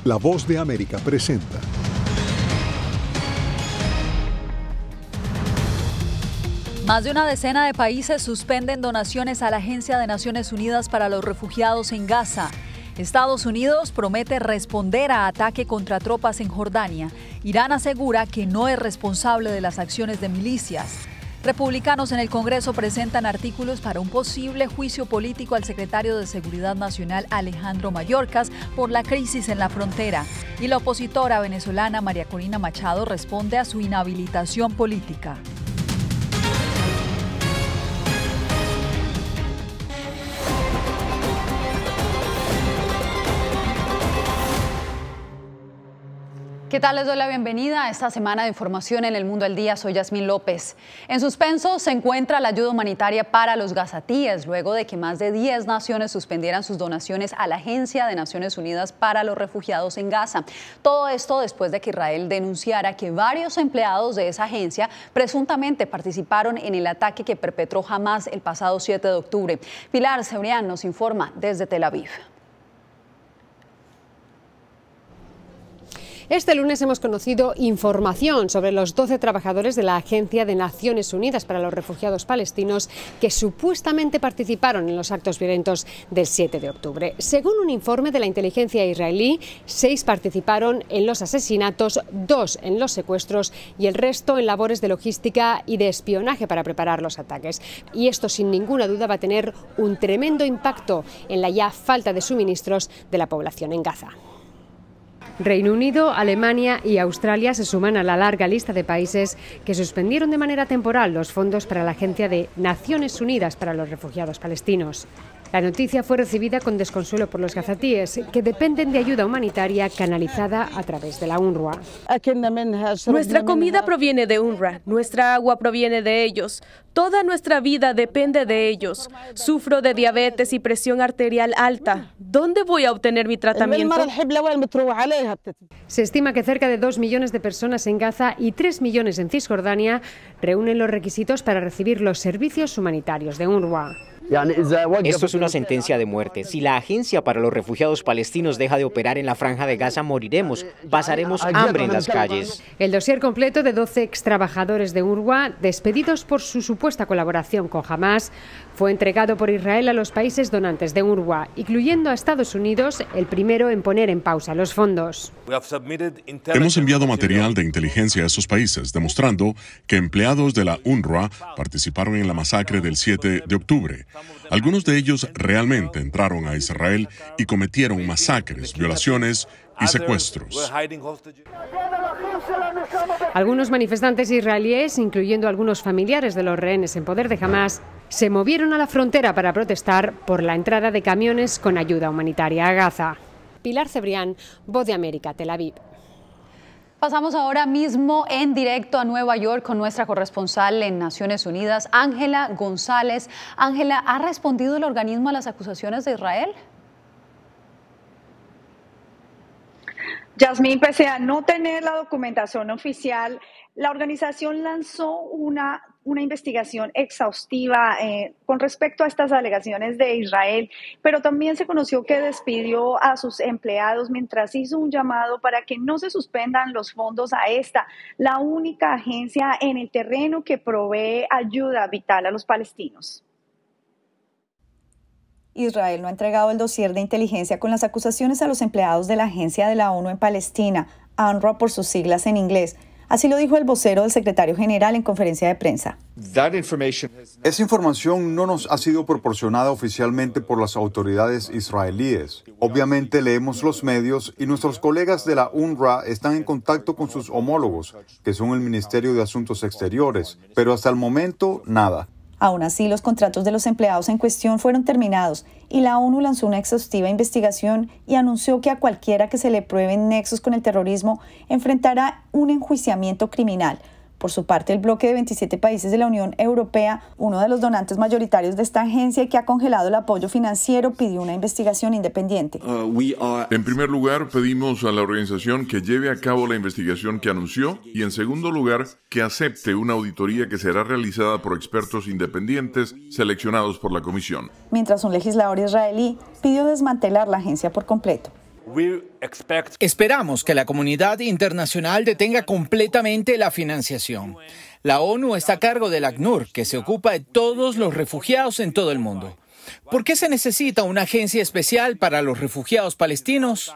La Voz de América presenta. Más de una decena de países suspenden donaciones a la Agencia de Naciones Unidas para los Refugiados en Gaza. Estados Unidos promete responder a ataque contra tropas en Jordania. Irán asegura que no es responsable de las acciones de milicias. Republicanos en el Congreso presentan artículos para un posible juicio político al secretario de Seguridad Nacional Alejandro Mayorkas por la crisis en la frontera. Y la opositora venezolana María Corina Machado responde a su inhabilitación política. ¿Qué tal? Les doy la bienvenida a esta semana de información en El Mundo al Día. Soy Yasmín López. En suspenso se encuentra la ayuda humanitaria para los gazatíes, luego de que más de 10 naciones suspendieran sus donaciones a la Agencia de Naciones Unidas para los Refugiados en Gaza. Todo esto después de que Israel denunciara que varios empleados de esa agencia presuntamente participaron en el ataque que perpetró Hamás el pasado 7 de octubre. Pilar Cebrián nos informa desde Tel Aviv. Este lunes hemos conocido información sobre los 12 trabajadores de la Agencia de Naciones Unidas para los Refugiados Palestinos que supuestamente participaron en los actos violentos del 7 de octubre. Según un informe de la inteligencia israelí, 6 participaron en los asesinatos, 2 en los secuestros y el resto en labores de logística y de espionaje para preparar los ataques. Y esto sin ninguna duda va a tener un tremendo impacto en la ya falta de suministros de la población en Gaza. Reino Unido, Alemania y Australia se suman a la larga lista de países que suspendieron de manera temporal los fondos para la Agencia de Naciones Unidas para los Refugiados Palestinos. La noticia fue recibida con desconsuelo por los gazatíes, que dependen de ayuda humanitaria canalizada a través de la UNRWA. Nuestra comida proviene de UNRWA, nuestra agua proviene de ellos, toda nuestra vida depende de ellos. Sufro de diabetes y presión arterial alta. ¿Dónde voy a obtener mi tratamiento? Se estima que cerca de 2 millones de personas en Gaza y 3 millones en Cisjordania reúnen los requisitos para recibir los servicios humanitarios de UNRWA. Esto es una sentencia de muerte. Si la Agencia para los Refugiados Palestinos deja de operar en la Franja de Gaza, moriremos. Pasaremos hambre en las calles. El dossier completo de 12 extrabajadores de UNRWA, despedidos por su supuesta colaboración con Hamás, fue entregado por Israel a los países donantes de UNRWA, incluyendo a Estados Unidos, el primero en poner en pausa los fondos. Hemos enviado material de inteligencia a esos países, demostrando que empleados de la UNRWA participaron en la masacre del 7 de octubre. Algunos de ellos realmente entraron a Israel y cometieron masacres, violaciones y secuestros. Algunos manifestantes israelíes, incluyendo algunos familiares de los rehenes en poder de Hamás, se movieron a la frontera para protestar por la entrada de camiones con ayuda humanitaria a Gaza. Pilar Cebrián, Voz de América, Tel Aviv. Pasamos ahora mismo en directo a Nueva York con nuestra corresponsal en Naciones Unidas, Ángela González. Ángela, ¿ha respondido el organismo a las acusaciones de Israel? Yasmín, pese a no tener la documentación oficial, la organización lanzó una investigación exhaustiva con respecto a estas alegaciones de Israel, pero también se conoció que despidió a sus empleados mientras hizo un llamado para que no se suspendan los fondos a la única agencia en el terreno que provee ayuda vital a los palestinos. Israel no ha entregado el dossier de inteligencia con las acusaciones a los empleados de la Agencia de la ONU en Palestina, UNRWA por sus siglas en inglés. Así lo dijo el vocero del secretario general en conferencia de prensa. Esa información no nos ha sido proporcionada oficialmente por las autoridades israelíes. Obviamente leemos los medios y nuestros colegas de la UNRWA están en contacto con sus homólogos, que son el Ministerio de Asuntos Exteriores, pero hasta el momento nada. Aún así, los contratos de los empleados en cuestión fueron terminados y la ONU lanzó una exhaustiva investigación y anunció que a cualquiera que se le prueben nexos con el terrorismo enfrentará un enjuiciamiento criminal. Por su parte, el bloque de 27 países de la Unión Europea, uno de los donantes mayoritarios de esta agencia y que ha congelado el apoyo financiero, pidió una investigación independiente. En primer lugar, pedimos a la organización que lleve a cabo la investigación que anunció y, en segundo lugar, que acepte una auditoría que será realizada por expertos independientes seleccionados por la Comisión. Mientras un legislador israelí pidió desmantelar la agencia por completo. Esperamos que la comunidad internacional detenga completamente la financiación. La ONU está a cargo del ACNUR, que se ocupa de todos los refugiados en todo el mundo. ¿Por qué se necesita una agencia especial para los refugiados palestinos?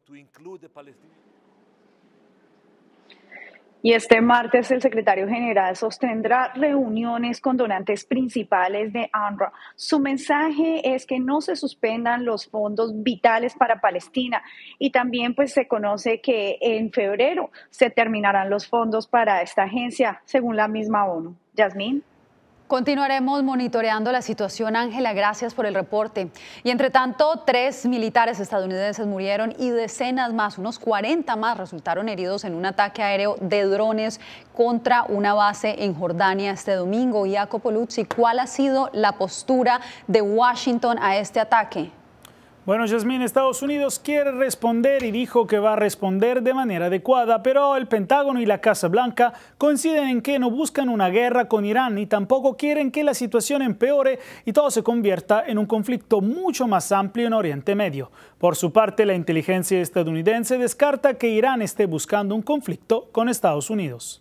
Y este martes el secretario general sostendrá reuniones con donantes principales de UNRWA. Su mensaje es que no se suspendan los fondos vitales para Palestina y también pues se conoce que en febrero se terminarán los fondos para esta agencia, según la misma ONU. Yasmín. Continuaremos monitoreando la situación, Ángela, gracias por el reporte. Y entre tanto, 3 militares estadounidenses murieron y decenas más, unos 40 más, resultaron heridos en un ataque aéreo de drones contra una base en Jordania este domingo. Jacopo Luzzi, ¿cuál ha sido la postura de Washington a este ataque? Bueno, Yasmín, Estados Unidos quiere responder y dijo que va a responder de manera adecuada, pero el Pentágono y la Casa Blanca coinciden en que no buscan una guerra con Irán y tampoco quieren que la situación empeore y todo se convierta en un conflicto mucho más amplio en Oriente Medio. Por su parte, la inteligencia estadounidense descarta que Irán esté buscando un conflicto con Estados Unidos.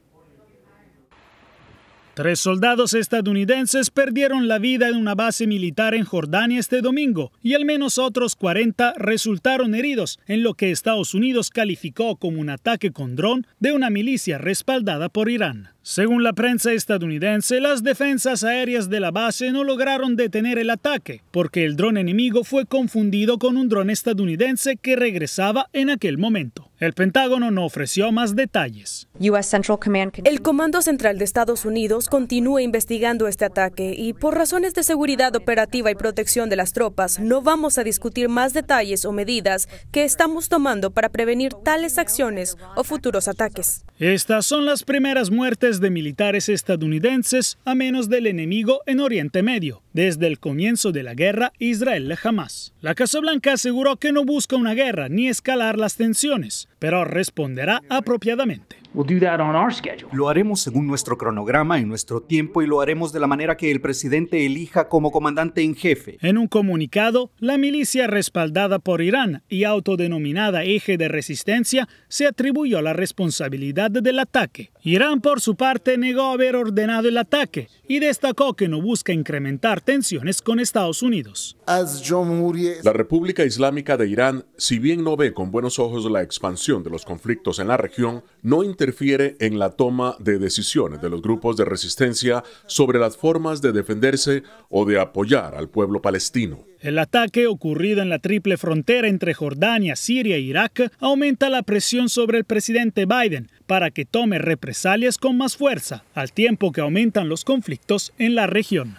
3 soldados estadounidenses perdieron la vida en una base militar en Jordania este domingo y al menos otros 40 resultaron heridos en lo que Estados Unidos calificó como un ataque con dron de una milicia respaldada por Irán. Según la prensa estadounidense, las defensas aéreas de la base no lograron detener el ataque porque el dron enemigo fue confundido con un dron estadounidense que regresaba en aquel momento. El Pentágono no ofreció más detalles. El Comando Central de Estados Unidos continúa investigando este ataque y por razones de seguridad operativa y protección de las tropas no vamos a discutir más detalles o medidas que estamos tomando para prevenir tales acciones o futuros ataques. Estas son las primeras muertes de militares estadounidenses a manos del enemigo en Oriente Medio, desde el comienzo de la guerra Israel-Hamás. La Casa Blanca aseguró que no busca una guerra ni escalar las tensiones, pero responderá apropiadamente. Lo haremos según nuestro cronograma, en nuestro tiempo, y lo haremos de la manera que el presidente elija como comandante en jefe. En un comunicado, la milicia respaldada por Irán y autodenominada Eje de Resistencia se atribuyó la responsabilidad del ataque. Irán, por su parte, negó haber ordenado el ataque y destacó que no busca incrementar tensiones con Estados Unidos. La República Islámica de Irán, si bien no ve con buenos ojos la expansión de los conflictos en la región, no interfiere en la toma de decisiones de los grupos de resistencia sobre las formas de defenderse o de apoyar al pueblo palestino. El ataque ocurrido en la triple frontera entre Jordania, Siria e Irak aumenta la presión sobre el presidente Biden para que tome represalias con más fuerza, al tiempo que aumentan los conflictos en la región.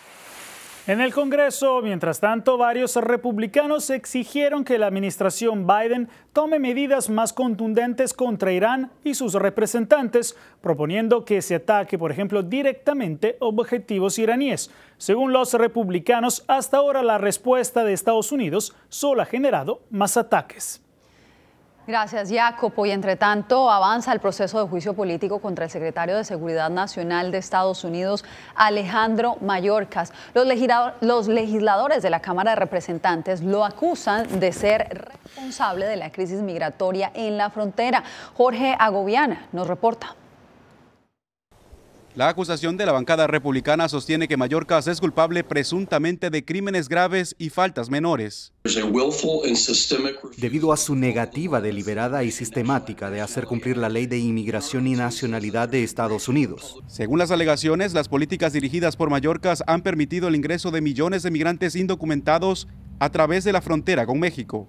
En el Congreso, mientras tanto, varios republicanos exigieron que la administración Biden tome medidas más contundentes contra Irán y sus representantes, proponiendo que se ataque, por ejemplo, directamente objetivos iraníes. Según los republicanos, hasta ahora la respuesta de Estados Unidos solo ha generado más ataques. Gracias, Jacopo. Y entre tanto, avanza el proceso de juicio político contra el secretario de Seguridad Nacional de Estados Unidos, Alejandro Mayorkas. Los legisladores de la Cámara de Representantes lo acusan de ser responsable de la crisis migratoria en la frontera. Jorge Agobiana nos reporta. La acusación de la bancada republicana sostiene que Mayorkas es culpable presuntamente de crímenes graves y faltas menores. Debido a su negativa deliberada y sistemática de hacer cumplir la ley de inmigración y nacionalidad de Estados Unidos. Según las alegaciones, las políticas dirigidas por Mayorkas han permitido el ingreso de millones de migrantes indocumentados a través de la frontera con México.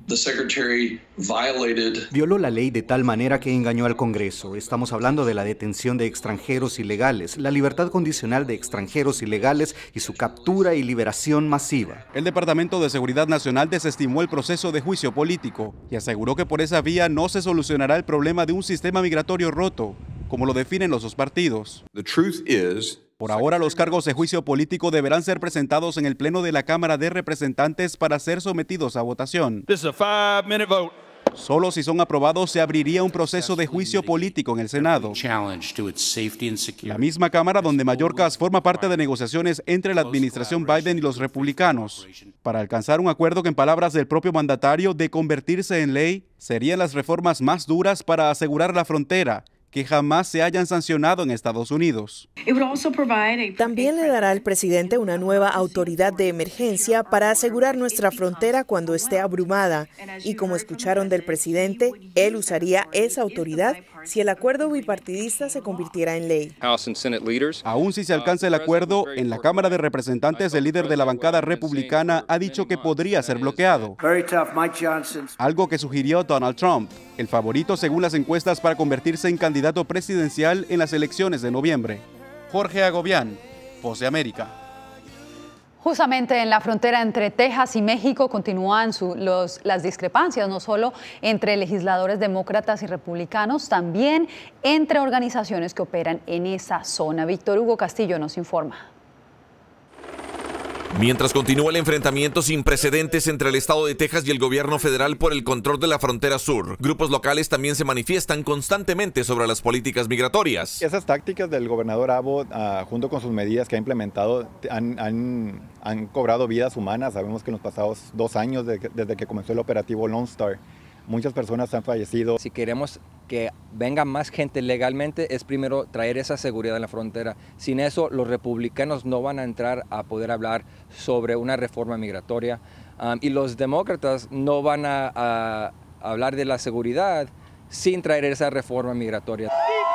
Violó la ley de tal manera que engañó al Congreso. Estamos hablando de la detención de extranjeros ilegales, la libertad condicional de extranjeros ilegales y su captura y liberación masiva. El Departamento de Seguridad Nacional desestimó el proceso de juicio político y aseguró que por esa vía no se solucionará el problema de un sistema migratorio roto, como lo definen los dos partidos. Por ahora, los cargos de juicio político deberán ser presentados en el Pleno de la Cámara de Representantes para ser sometidos a votación. Solo si son aprobados se abriría un proceso de juicio político en el Senado. La misma Cámara donde Mayorkas forma parte de negociaciones entre la administración Biden y los republicanos para alcanzar un acuerdo que, en palabras del propio mandatario, de convertirse en ley, serían las reformas más duras para asegurar la frontera, que jamás se hayan sancionado en Estados Unidos. También le dará al presidente una nueva autoridad de emergencia para asegurar nuestra frontera cuando esté abrumada. Y como escucharon del presidente, él usaría esa autoridad si el acuerdo bipartidista se convirtiera en ley. Aún si se alcanza el acuerdo, en la Cámara de Representantes el líder de la bancada republicana ha dicho que podría ser bloqueado. Algo que sugirió Donald Trump, el favorito según las encuestas para convertirse en candidato presidencial en las elecciones de noviembre. Jorge Agobián, Voz de América. Justamente en la frontera entre Texas y México continúan las discrepancias, no solo entre legisladores demócratas y republicanos, también entre organizaciones que operan en esa zona. Víctor Hugo Castillo nos informa. Mientras continúa el enfrentamiento sin precedentes entre el estado de Texas y el gobierno federal por el control de la frontera sur, grupos locales también se manifiestan constantemente sobre las políticas migratorias. Esas tácticas del gobernador Abbott, junto con sus medidas que ha implementado, han cobrado vidas humanas. Sabemos que en los pasados 2 años, desde que comenzó el operativo Lone Star, muchas personas han fallecido. Si queremos que venga más gente legalmente, es primero traer esa seguridad en la frontera. Sin eso, los republicanos no van a entrar a poder hablar sobre una reforma migratoria. Y los demócratas no van a hablar de la seguridad sin traer esa reforma migratoria.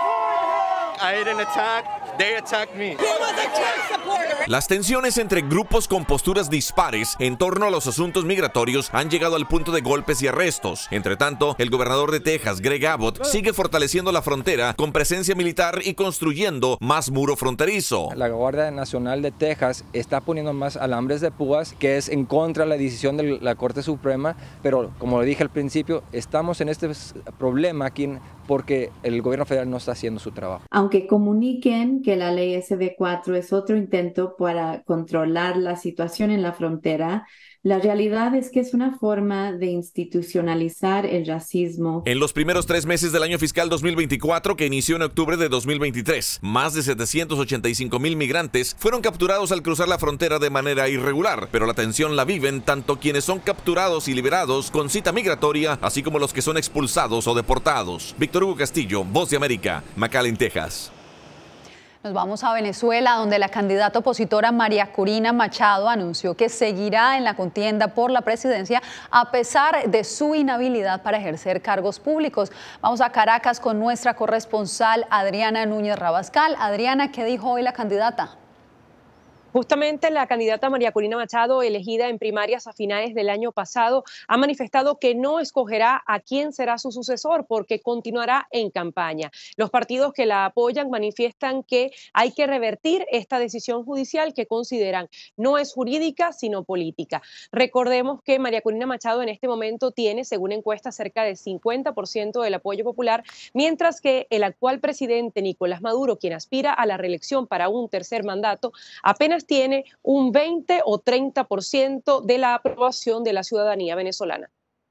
Las tensiones entre grupos con posturas dispares en torno a los asuntos migratorios han llegado al punto de golpes y arrestos. Entre tanto, el gobernador de Texas, Greg Abbott, sigue fortaleciendo la frontera con presencia militar y construyendo más muro fronterizo. La Guardia Nacional de Texas está poniendo más alambres de púas, que es en contra de la decisión de la Corte Suprema, pero como le dije al principio, estamos en este problema aquí porque el gobierno federal no está haciendo su trabajo. Aunque comuniquen que la ley SB4 es otro intento para controlar la situación en la frontera, la realidad es que es una forma de institucionalizar el racismo. En los primeros 3 meses del año fiscal 2024, que inició en octubre de 2023, más de 785,000 migrantes fueron capturados al cruzar la frontera de manera irregular, pero la tensión la viven tanto quienes son capturados y liberados con cita migratoria, así como los que son expulsados o deportados. Víctor Hugo Castillo, Voz de América, McAllen, Texas. Nos vamos a Venezuela, donde la candidata opositora María Corina Machado anunció que seguirá en la contienda por la presidencia a pesar de su inhabilidad para ejercer cargos públicos. Vamos a Caracas con nuestra corresponsal Adriana Núñez Rabascal. Adriana, ¿qué dijo hoy la candidata? Justamente la candidata María Corina Machado, elegida en primarias a finales del año pasado, ha manifestado que no escogerá a quién será su sucesor porque continuará en campaña. Los partidos que la apoyan manifiestan que hay que revertir esta decisión judicial que consideran no es jurídica sino política. Recordemos que María Corina Machado en este momento tiene, según encuestas, cerca del 50% del apoyo popular, mientras que el actual presidente Nicolás Maduro, quien aspira a la reelección para un tercer mandato, apenas tiene un 20 o 30% de la aprobación de la ciudadanía venezolana.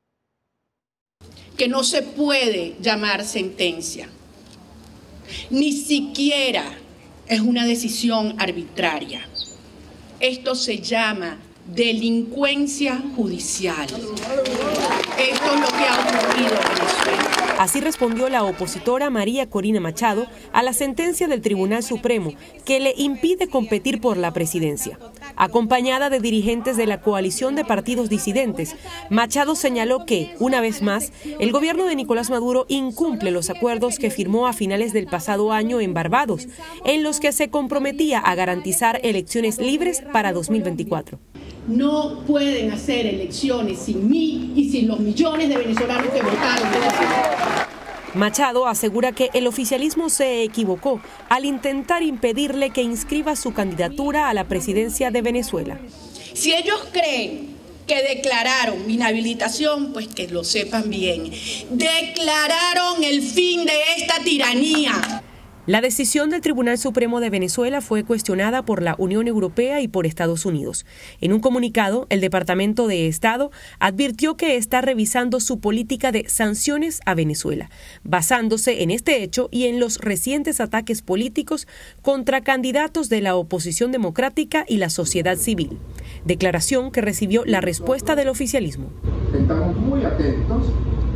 Que no se puede llamar sentencia, ni siquiera es una decisión arbitraria. Esto se llama delincuencia judicial. Esto es lo que ha ocurrido en Venezuela. Así respondió la opositora María Corina Machado a la sentencia del Tribunal Supremo que le impide competir por la presidencia. Acompañada de dirigentes de la coalición de partidos disidentes, Machado señaló que, una vez más, el gobierno de Nicolás Maduro incumple los acuerdos que firmó a finales del pasado año en Barbados, en los que se comprometía a garantizar elecciones libres para 2024. No pueden hacer elecciones sin mí y sin los millones de venezolanos que votaron. Machado asegura que el oficialismo se equivocó al intentar impedirle que inscriba su candidatura a la presidencia de Venezuela. Si ellos creen que declararon mi inhabilitación, pues que lo sepan bien. Declararon el fin de esta tiranía. La decisión del Tribunal Supremo de Venezuela fue cuestionada por la Unión Europea y por Estados Unidos. En un comunicado, el Departamento de Estado advirtió que está revisando su política de sanciones a Venezuela, basándose en este hecho y en los recientes ataques políticos contra candidatos de la oposición democrática y la sociedad civil. Declaración que recibió la respuesta del oficialismo. Estamos muy atentos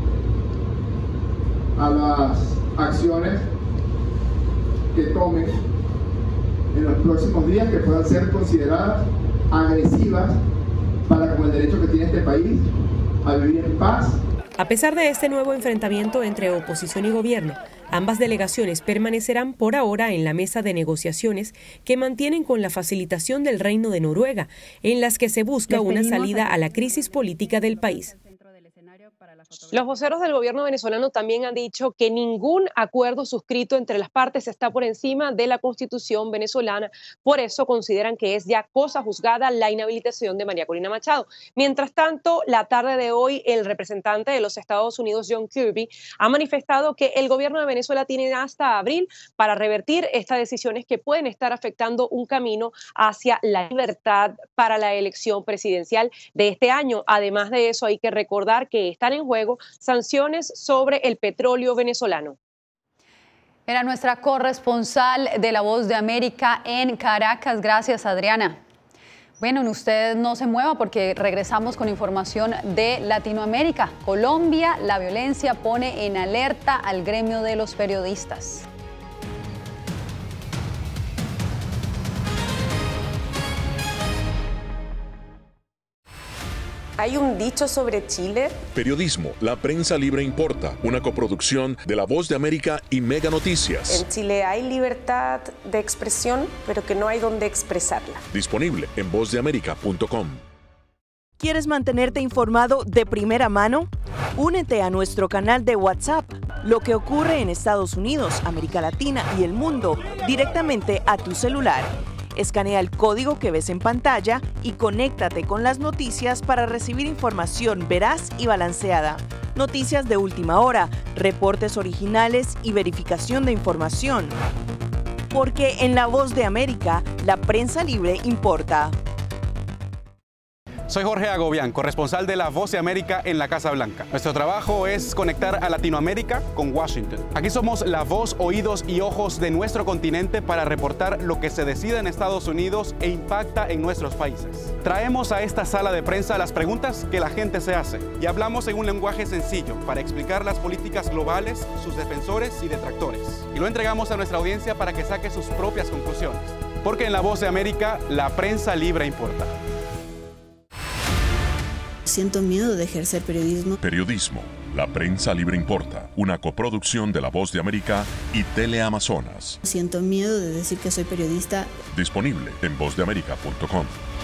a las acciones que tomen en los próximos días que puedan ser consideradas agresivas para con el derecho que tiene este país a vivir en paz. A pesar de este nuevo enfrentamiento entre oposición y gobierno, ambas delegaciones permanecerán por ahora en la mesa de negociaciones que mantienen con la facilitación del Reino de Noruega, en las que se busca una salida a la crisis política del país. Los voceros del gobierno venezolano también han dicho que ningún acuerdo suscrito entre las partes está por encima de la Constitución venezolana. Por eso consideran que es ya cosa juzgada la inhabilitación de María Corina Machado. Mientras tanto, la tarde de hoy, el representante de los Estados Unidos, John Kirby, ha manifestado que el gobierno de Venezuela tiene hasta abril para revertir estas decisiones que pueden estar afectando un camino hacia la libertad para la elección presidencial de este año. Además de eso, hay que recordar que están en juego sanciones sobre el petróleo venezolano. Era nuestra corresponsal de La Voz de América en Caracas. Gracias, Adriana. Bueno, usted no se mueva porque regresamos con información de Latinoamérica. Colombia, la violencia pone en alerta al gremio de los periodistas. ¿Hay un dicho sobre Chile? Periodismo, la prensa libre importa, una coproducción de La Voz de América y Mega Noticias. En Chile hay libertad de expresión, pero que no hay donde expresarla. Disponible en vozdeamerica.com. ¿Quieres mantenerte informado de primera mano? Únete a nuestro canal de WhatsApp. Lo que ocurre en Estados Unidos, América Latina y el mundo, directamente a tu celular. Escanea el código que ves en pantalla y conéctate con las noticias para recibir información veraz y balanceada. Noticias de última hora, reportes originales y verificación de información. Porque en La Voz de América, la prensa libre importa. Soy Jorge Agobián, corresponsal de La Voz de América en la Casa Blanca. Nuestro trabajo es conectar a Latinoamérica con Washington. Aquí somos la voz, oídos y ojos de nuestro continente para reportar lo que se decide en Estados Unidos e impacta en nuestros países. Traemos a esta sala de prensa las preguntas que la gente se hace y hablamos en un lenguaje sencillo para explicar las políticas globales, sus defensores y detractores. Y lo entregamos a nuestra audiencia para que saque sus propias conclusiones. Porque en La Voz de América, la prensa libre importa. Siento miedo de ejercer periodismo. Periodismo, la prensa libre importa, una coproducción de La Voz de América y Teleamazonas. Siento miedo de decir que soy periodista. Disponible en vozdeamerica.com.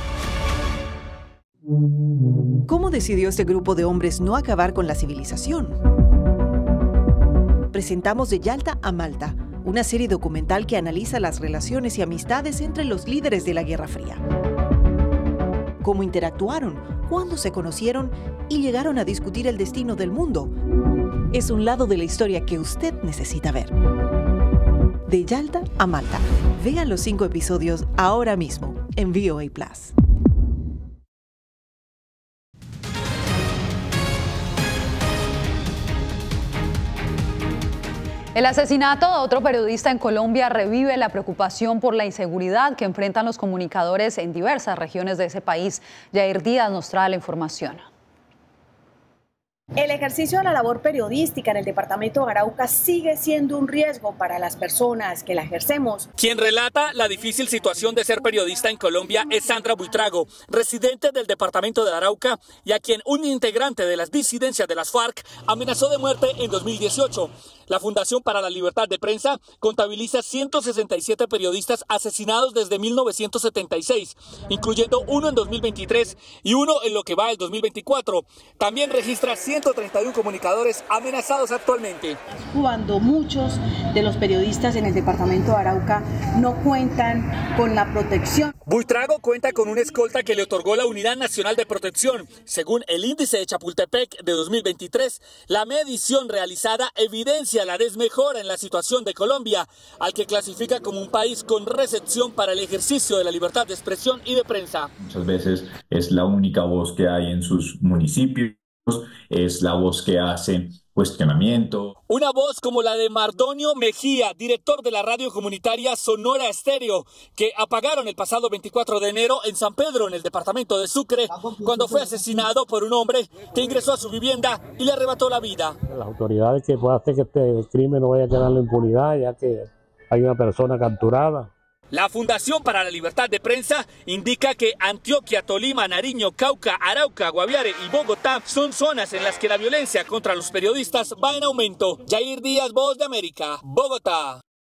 ¿Cómo decidió este grupo de hombres no acabar con la civilización? Presentamos De Yalta a Malta, una serie documental que analiza las relaciones y amistades entre los líderes de la Guerra Fría. Cómo interactuaron, cuándo se conocieron y llegaron a discutir el destino del mundo. Es un lado de la historia que usted necesita ver. De Yalta a Malta. Vean los 5 episodios ahora mismo en VOA+. El asesinato de otro periodista en Colombia revive la preocupación por la inseguridad que enfrentan los comunicadores en diversas regiones de ese país. Yair Díaz nos trae la información. El ejercicio de la labor periodística en el departamento de Arauca sigue siendo un riesgo para las personas que la ejercemos. Quien relata la difícil situación de ser periodista en Colombia es Sandra Buitrago, residente del departamento de Arauca y a quien un integrante de las disidencias de las FARC amenazó de muerte en 2018. La Fundación para la Libertad de Prensa contabiliza 167 periodistas asesinados desde 1976, incluyendo uno en 2023 y uno en lo que va el 2024. También registra 100 131 comunicadores amenazados actualmente. Cuando muchos de los periodistas en el departamento de Arauca no cuentan con la protección. Buitrago cuenta con una escolta que le otorgó la Unidad Nacional de Protección. Según el índice de Chapultepec de 2023, la medición realizada evidencia la desmejora en la situación de Colombia, al que clasifica como un país con recepción para el ejercicio de la libertad de expresión y de prensa. Muchas veces es la única voz que hay en sus municipios, es la voz que hace cuestionamiento. Una voz como la de Mardonio Mejía, director de la radio comunitaria Sonora Estéreo, que apagaron el pasado 24 de enero en San Pedro, en el departamento de Sucre, cuando fue asesinado por un hombre que ingresó a su vivienda y le arrebató la vida. Las autoridades que puedan hacer que este crimen no vaya a quedar en la impunidad, ya que hay una persona capturada. La Fundación para la Libertad de Prensa indica que Antioquia, Tolima, Nariño, Cauca, Arauca, Guaviare y Bogotá son zonas en las que la violencia contra los periodistas va en aumento. Jair Díaz, Voz de América, Bogotá.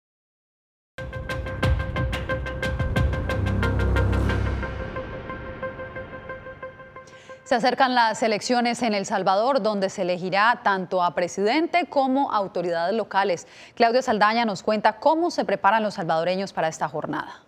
Se acercan las elecciones en El Salvador, donde se elegirá tanto a presidente como a autoridades locales. Claudia Saldaña nos cuenta cómo se preparan los salvadoreños para esta jornada.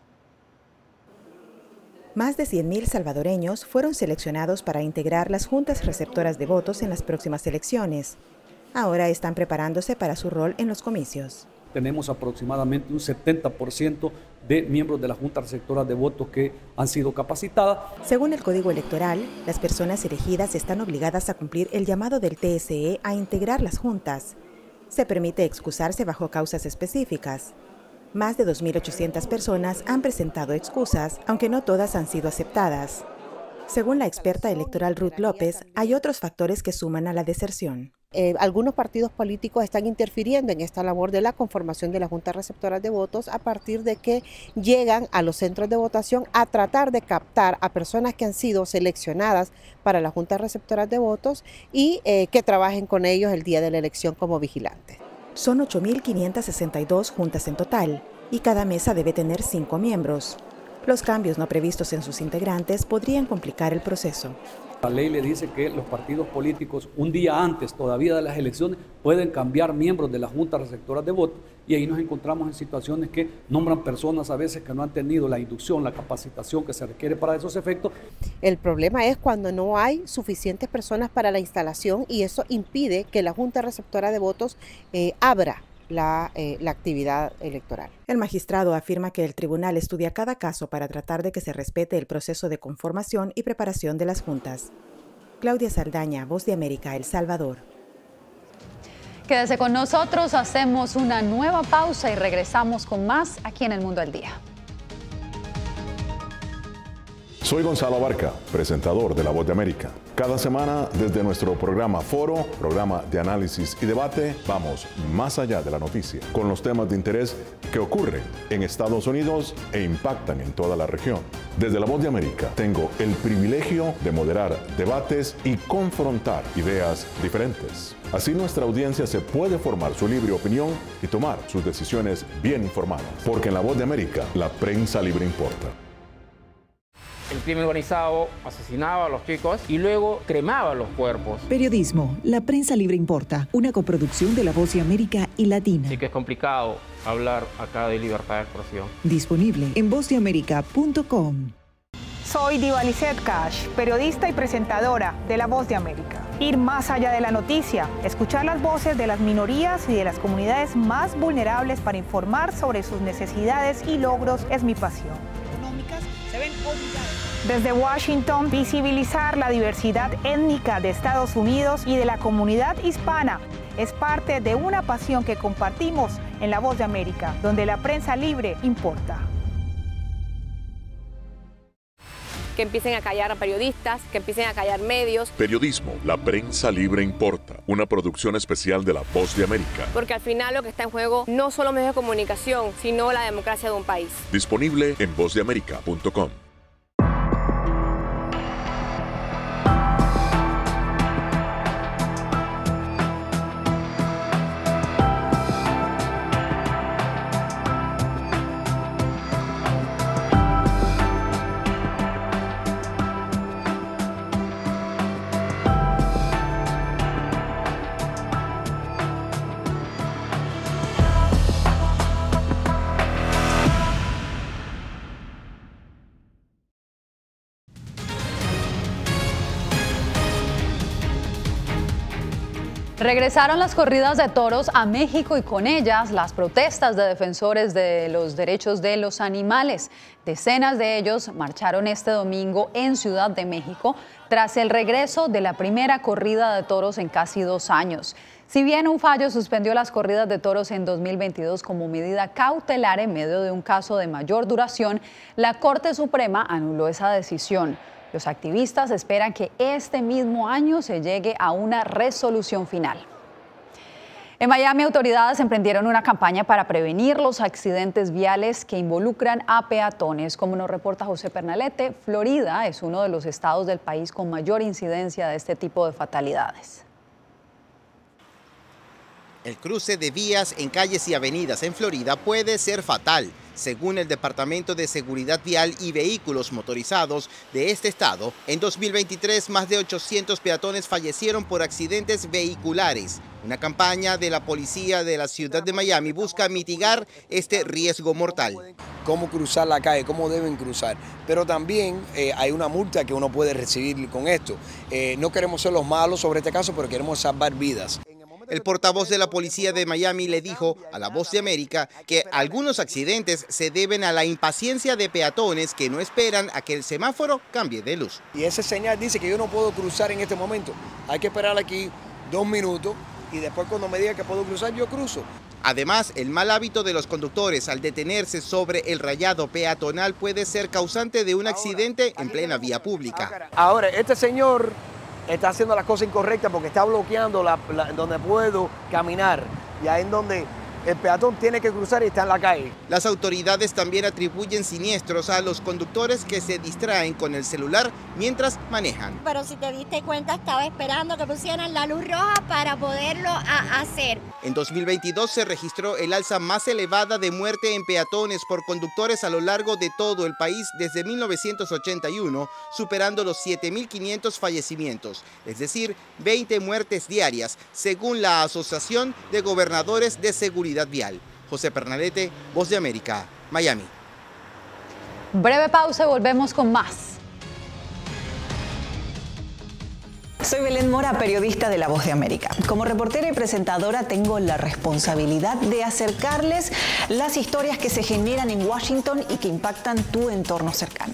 Más de 100.000 salvadoreños fueron seleccionados para integrar las juntas receptoras de votos en las próximas elecciones. Ahora están preparándose para su rol en los comicios. Tenemos aproximadamente un 70% de miembros de las juntas receptoras de votos que han sido capacitadas. Según el Código Electoral, las personas elegidas están obligadas a cumplir el llamado del TSE a integrar las juntas. Se permite excusarse bajo causas específicas. Más de 2.800 personas han presentado excusas, aunque no todas han sido aceptadas. Según la experta electoral Ruth López, hay otros factores que suman a la deserción. Algunos partidos políticos están interfiriendo en esta labor de la conformación de las juntas receptoras de votos a partir de que llegan a los centros de votación a tratar de captar a personas que han sido seleccionadas para las juntas receptoras de votos y que trabajen con ellos el día de la elección como vigilantes. Son 8.562 juntas en total y cada mesa debe tener 5 miembros. Los cambios no previstos en sus integrantes podrían complicar el proceso. La ley le dice que los partidos políticos un día antes todavía de las elecciones pueden cambiar miembros de las juntas receptoras de votos y ahí nos encontramos en situaciones que nombran personas a veces que no han tenido la inducción, la capacitación que se requiere para esos efectos. El problema es cuando no hay suficientes personas para la instalación y eso impide que la junta receptora de votos abra la actividad electoral. El magistrado afirma que el tribunal estudia cada caso para tratar de que se respete el proceso de conformación y preparación de las juntas. Claudia Saldaña, Voz de América, El Salvador. Quédese con nosotros, hacemos una nueva pausa y regresamos con más aquí en El Mundo al Día. Soy Gonzalo Abarca, presentador de La Voz de América. Cada semana, desde nuestro programa Foro, programa de análisis y debate, vamos más allá de la noticia, con los temas de interés que ocurren en Estados Unidos e impactan en toda la región. Desde La Voz de América, tengo el privilegio de moderar debates y confrontar ideas diferentes. Así nuestra audiencia se puede formar su libre opinión y tomar sus decisiones bien informadas. Porque en La Voz de América, la prensa libre importa. El crimen organizado asesinaba a los chicos y luego cremaba los cuerpos. Periodismo, la prensa libre importa, una coproducción de La Voz de América y Latina. Así que es complicado hablar acá de libertad de expresión. Disponible en vozdeamerica.com. Soy Diva Lizette Cash, periodista y presentadora de La Voz de América. Ir más allá de la noticia, escuchar las voces de las minorías y de las comunidades más vulnerables para informar sobre sus necesidades y logros es mi pasión. Se ven obligados. Desde Washington, visibilizar la diversidad étnica de Estados Unidos y de la comunidad hispana es parte de una pasión que compartimos en La Voz de América, donde la prensa libre importa. Que empiecen a callar a periodistas, que empiecen a callar medios. Periodismo, la prensa libre importa, una producción especial de La Voz de América. Porque al final lo que está en juego no solo medios de comunicación, sino la democracia de un país. Disponible en vozdeamerica.com. Regresaron las corridas de toros a México y con ellas las protestas de defensores de los derechos de los animales. Decenas de ellos marcharon este domingo en Ciudad de México tras el regreso de la primera corrida de toros en casi 2 años. Si bien un fallo suspendió las corridas de toros en 2022 como medida cautelar en medio de un caso de mayor duración, la Corte Suprema anuló esa decisión. Los activistas esperan que este mismo año se llegue a una resolución final. En Miami, autoridades emprendieron una campaña para prevenir los accidentes viales que involucran a peatones. Como nos reporta José Pernalete, Florida es uno de los estados del país con mayor incidencia de este tipo de fatalidades. El cruce de vías en calles y avenidas en Florida puede ser fatal. Según el Departamento de Seguridad Vial y Vehículos Motorizados de este estado, en 2023 más de 800 peatones fallecieron por accidentes vehiculares. Una campaña de la policía de la ciudad de Miami busca mitigar este riesgo mortal. Cómo cruzar la calle, cómo deben cruzar, pero también hay una multa que uno puede recibir con esto. No queremos ser los malos sobre este caso, pero queremos salvar vidas. El portavoz de la policía de Miami le dijo a La Voz de América que algunos accidentes se deben a la impaciencia de peatones que no esperan a que el semáforo cambie de luz. Y esa señal dice que yo no puedo cruzar en este momento. Hay que esperar aquí 2 minutos y después cuando me diga que puedo cruzar, yo cruzo. Además, el mal hábito de los conductores al detenerse sobre el rayado peatonal puede ser causante de un accidente en plena vía pública. Ahora, este señor está haciendo las cosas incorrectas porque está bloqueando donde puedo caminar y ahí es donde el peatón tiene que cruzar y está en la calle. Las autoridades también atribuyen siniestros a los conductores que se distraen con el celular mientras manejan. Pero si te diste cuenta, estaba esperando que pusieran la luz roja para poderlo hacer. En 2022 se registró el alza más elevada de muerte en peatones por conductores a lo largo de todo el país desde 1981, superando los 7.500 fallecimientos, es decir, 20 muertes diarias, según la Asociación de Gobernadores de Seguridad Vial. José Pernalete, Voz de América, Miami. Breve pausa y volvemos con más. Soy Belén Mora, periodista de La Voz de América. Como reportera y presentadora tengo la responsabilidad de acercarles las historias que se generan en Washington y que impactan tu entorno cercano.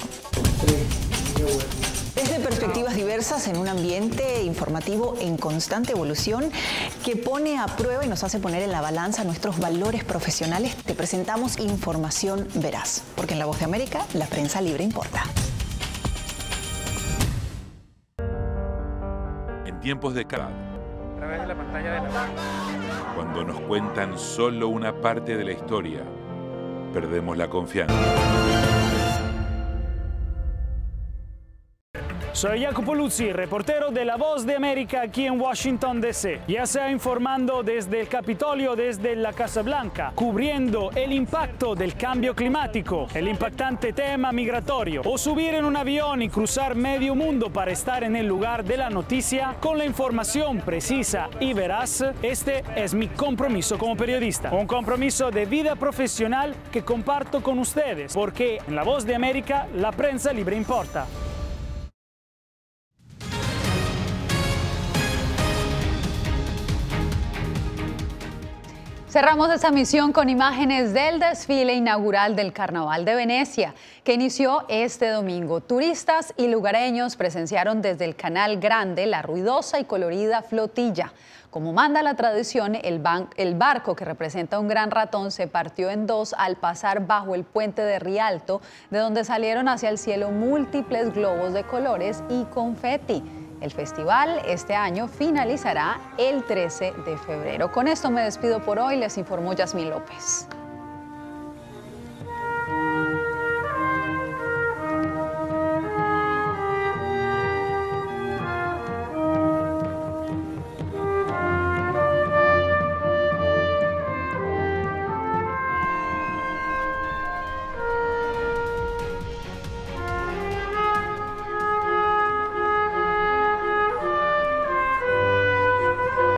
Desde perspectivas diversas en un ambiente informativo en constante evolución que pone a prueba y nos hace poner en la balanza nuestros valores profesionales, te presentamos información veraz, porque en La Voz de América la prensa libre importa. En tiempos de caos, a través de la pantalla de la... cuando nos cuentan solo una parte de la historia, perdemos la confianza. Soy Jacopo Luzzi, reportero de La Voz de América aquí en Washington, D.C. Ya sea informando desde el Capitolio, desde la Casa Blanca, cubriendo el impacto del cambio climático, el impactante tema migratorio, o subir en un avión y cruzar medio mundo para estar en el lugar de la noticia con la información precisa y veraz, este es mi compromiso como periodista. Un compromiso de vida profesional que comparto con ustedes, porque en La Voz de América la prensa libre importa. Cerramos esta misión con imágenes del desfile inaugural del Carnaval de Venecia, que inició este domingo. Turistas y lugareños presenciaron desde el Canal Grande la ruidosa y colorida flotilla. Como manda la tradición, el barco que representa un gran ratón se partió en dos al pasar bajo el puente de Rialto, de donde salieron hacia el cielo múltiples globos de colores y confeti. El festival este año finalizará el 13 de febrero. Con esto me despido por hoy, les informó Yasmín López.